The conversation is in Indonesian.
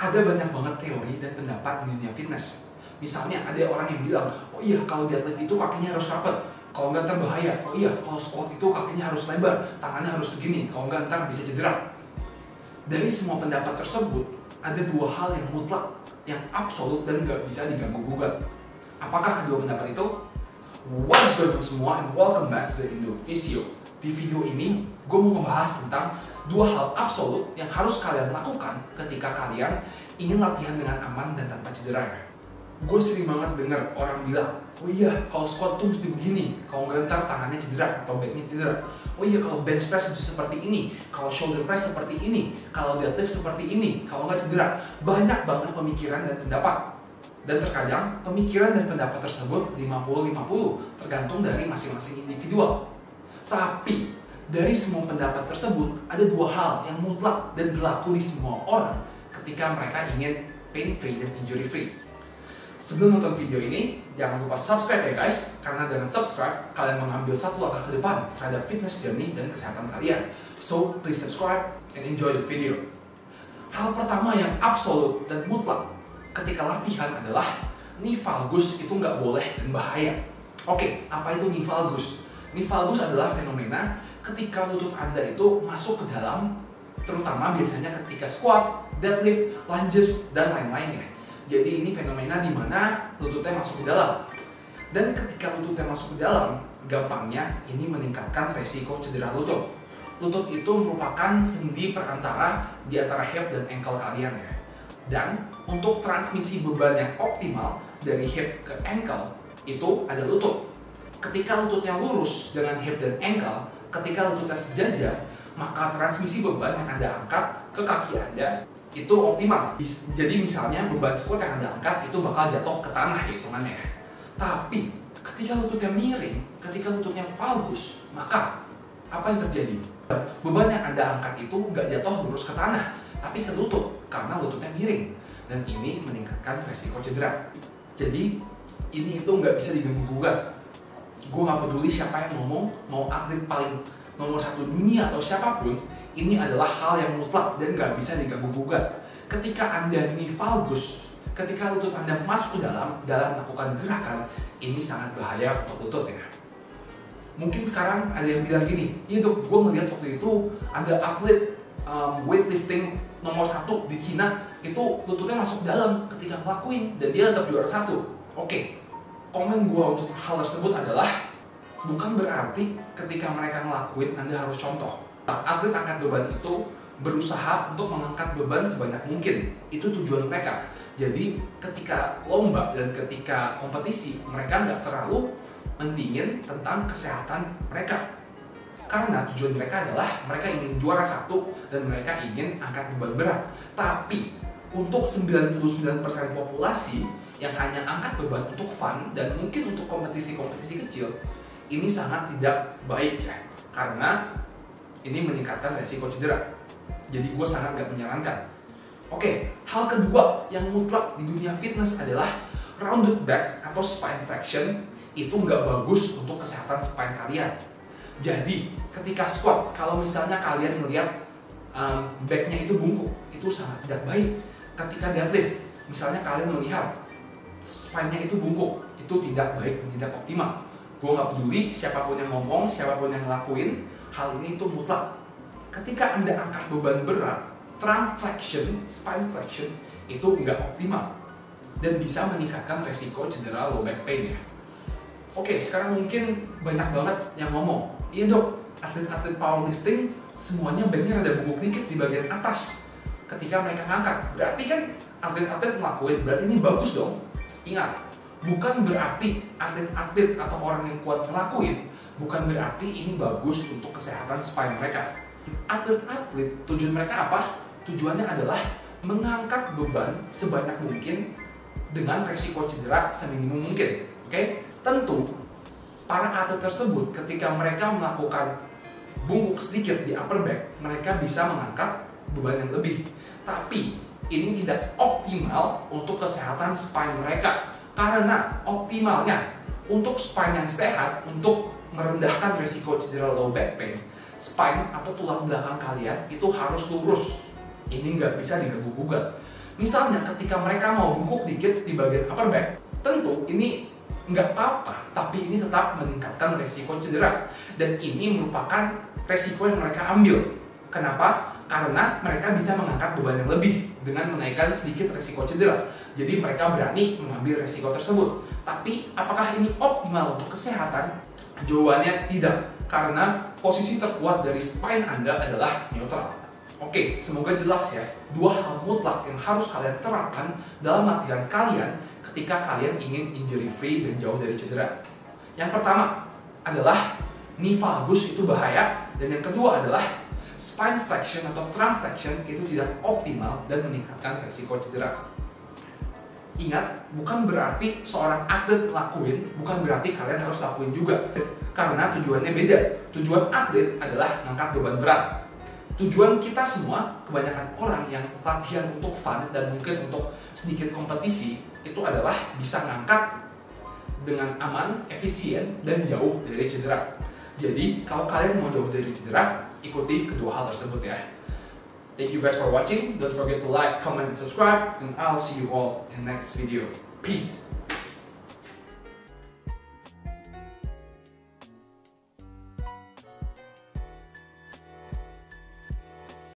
Ada banyak banget teori dan pendapat di dunia fitness. Misalnya ada orang yang bilang, oh iya kalau deadlift itu kakinya harus rapat, kalau nggak ntar bahaya. Oh iya kalau squat itu kakinya harus lebar, tangannya harus begini, kalau nggak ntar bisa cedera. Dari semua pendapat tersebut, ada dua hal yang mutlak, yang absolut dan nggak bisa diganggu gugat. Apakah kedua pendapat itu? What is going on semua, and welcome back to the Indovisio. Di video ini, gue mau ngebahas tentang dua hal absolut yang harus kalian lakukan ketika kalian ingin latihan dengan aman dan tanpa cedera. Gue sering banget denger orang bilang, oh iya kalau squat tuh mesti begini, kalau nggak ntar tangannya cedera atau backnya cedera. Oh iya kalau bench press mesti seperti ini, kalau shoulder press seperti ini, kalau deadlift seperti ini, kalau nggak cedera. Banyak banget pemikiran dan pendapat. Dan terkadang pemikiran dan pendapat tersebut 50-50 tergantung dari masing-masing individual. Tapi dari semua pendapat tersebut ada dua hal yang mutlak dan berlaku di semua orang ketika mereka ingin pain free dan injury free. Sebelum nonton video ini, jangan lupa subscribe ya guys, karena dengan subscribe kalian mengambil satu langkah ke depan terhadap fitness journey dan kesehatan kalian. So please subscribe and enjoy the video. Hal pertama yang absolut dan mutlak ketika latihan adalah knee valgus itu nggak boleh dan bahaya. Oke, apa itu knee valgus? Knee valgus adalah fenomena ketika lutut Anda itu masuk ke dalam, terutama biasanya ketika squat, deadlift, lunges, dan lain-lainnya. Jadi ini fenomena di mana lututnya masuk ke dalam. Dan ketika lututnya masuk ke dalam, gampangnya ini meningkatkan resiko cedera lutut. Lutut itu merupakan sendi perantara di antara hip dan ankle kalian ya. Dan untuk transmisi beban yang optimal dari hip ke ankle itu ada lutut. Ketika lututnya lurus dengan hip dan ankle, ketika lututnya sejajar, maka transmisi beban yang Anda angkat ke kaki Anda itu optimal. Jadi misalnya beban squat yang Anda angkat itu bakal jatuh ke tanah hitungannya. Tapi ketika lututnya miring, ketika lututnya valgus, maka apa yang terjadi? Beban yang Anda angkat itu nggak jatuh lurus ke tanah, tapi ke lutut karena lututnya miring. Dan ini meningkatkan resiko cedera. Jadi ini itu nggak bisa diganggu gugat. Gue nggak peduli siapa yang ngomong, mau atlet paling nomor 1 dunia atau siapapun, ini adalah hal yang mutlak dan nggak bisa diganggu gugat. Ketika Anda knee valgus, ketika lutut Anda masuk ke dalam melakukan gerakan, ini sangat bahaya untuk lutut ya. Mungkin sekarang ada yang bilang gini, iya dok, gue ngeliat waktu itu ada atlet weightlifting nomor 1 di Cina, itu lututnya masuk dalam ketika ngelakuin dan dia tetap juara 1. Oke, komen gue untuk hal tersebut adalah bukan berarti ketika mereka ngelakuin Anda harus contoh. Atlet angkat beban itu berusaha untuk mengangkat beban sebanyak mungkin. Itu tujuan mereka. Jadi ketika lomba dan ketika kompetisi, mereka nggak terlalu mentingin tentang kesehatan mereka. Karena tujuan mereka adalah mereka ingin juara 1 dan mereka ingin angkat beban berat. Tapi untuk 99% populasi yang hanya angkat beban untuk fun dan mungkin untuk kompetisi-kompetisi kecil, ini sangat tidak baik ya. Karena ini meningkatkan resiko cedera. Jadi gue sangat gak menyarankan. Oke, hal kedua yang mutlak di dunia fitness adalah rounded back atau spine flexion itu nggak bagus untuk kesehatan spine kalian. Jadi ketika squat, kalau misalnya kalian melihat backnya itu bungkuk, itu sangat tidak baik. Ketika deadlift, misalnya kalian melihat spine-nya itu bungkuk, itu tidak baik dan tidak optimal. Gue nggak peduli siapapun yang ngomong, siapapun yang ngelakuin, hal ini itu mutlak. Ketika Anda angkat beban berat, trunk flexion, spine flexion itu nggak optimal dan bisa meningkatkan resiko cedera low back pain ya. Oke, sekarang mungkin banyak banget yang ngomong, iya dok, atlet-atlet powerlifting semuanya backnya ada bungkuk dikit di bagian atas ketika mereka ngangkat. Berarti kan atlet-atlet ngelakuin, berarti ini bagus dong. Ingat, bukan berarti atlet-atlet atau orang yang kuat ngelakuin, bukan berarti ini bagus untuk kesehatan spine mereka. Atlet-atlet, tujuan mereka apa? Tujuannya adalah mengangkat beban sebanyak mungkin dengan resiko cedera seminimum mungkin. Oke? Tentu, para atlet tersebut ketika mereka melakukan bungkuk sedikit di upper back, mereka bisa mengangkat beban yang lebih. Tapi, ini tidak optimal untuk kesehatan spine mereka. Karena optimalnya, untuk spine yang sehat, untuk merendahkan resiko cedera low back pain, spine atau tulang belakang kalian itu harus lurus. Ini nggak bisa diganggu gugat. Misalnya ketika mereka mau bungkuk dikit di bagian upper back, tentu ini nggak apa-apa, tapi ini tetap meningkatkan resiko cedera. Dan ini merupakan resiko yang mereka ambil. Kenapa? Karena mereka bisa mengangkat beban yang lebih dengan menaikkan sedikit resiko cedera. Jadi mereka berani mengambil resiko tersebut. Tapi apakah ini optimal untuk kesehatan? Jawabannya tidak, karena posisi terkuat dari spine Anda adalah neutral. Oke, semoga jelas ya. Dua hal mutlak yang harus kalian terapkan dalam latihan kalian ketika kalian ingin injury free dan jauh dari cedera. Yang pertama adalah knee valgus itu bahaya, dan yang kedua adalah spine flexion atau trunk flexion itu tidak optimal dan meningkatkan resiko cedera. Ingat, bukan berarti seorang atlet lakuin, bukan berarti kalian harus lakuin juga. Karena tujuannya beda. Tujuan atlet adalah ngangkat beban berat. Tujuan kita semua, kebanyakan orang yang latihan untuk fun dan mungkin untuk sedikit kompetisi, itu adalah bisa ngangkat dengan aman, efisien, dan jauh dari cedera. Jadi, kalau kalian mau jauh dari cedera, ikuti kedua hal tersebut ya. Thank you guys for watching. Don't forget to like, comment, and subscribe. And I'll see you all in next video. Peace.